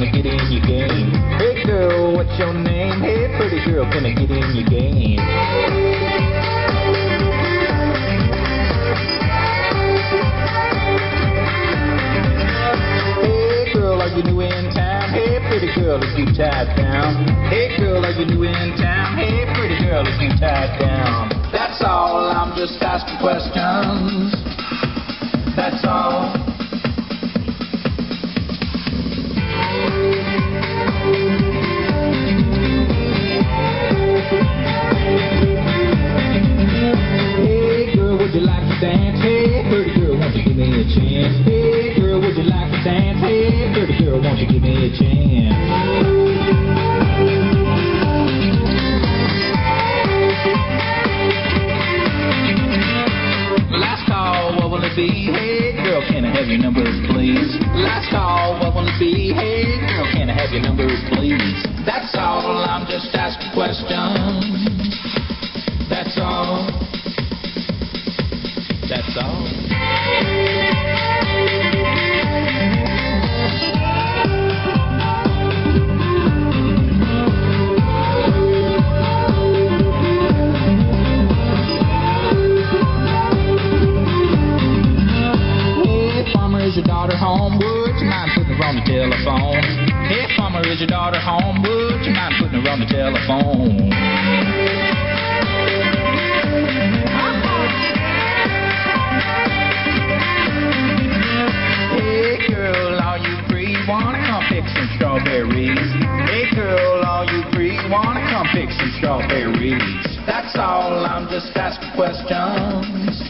I get in your game? Hey girl, what's your name? Hey pretty girl, can I get in your game? Hey girl, are you new in town? Hey pretty girl, is you tied down? Hey girl, are you new in town? Hey pretty girl, is you tied down? That's all, I'm just asking questions. That's all. Hey girl, would you like to dance? Hey pretty girl, won't you give me a chance? Hey girl, would you like to dance? Hey pretty girl, won't you give me a chance? Last call, what will it be? Hey girl, can I have your numbers, please? Last call, what will it be? Hey girl, can I have your numbers, please? That's all, I'm just asking questions. That's all. That's all. Is your daughter home? Would you mind putting her on the telephone? Hey, farmer, is your daughter home? Would you mind putting her on the telephone? Hey, girl, are you free? Wanna come pick some strawberries? Hey, girl, are you free? Wanna come pick some strawberries? That's all, I'm just asking questions.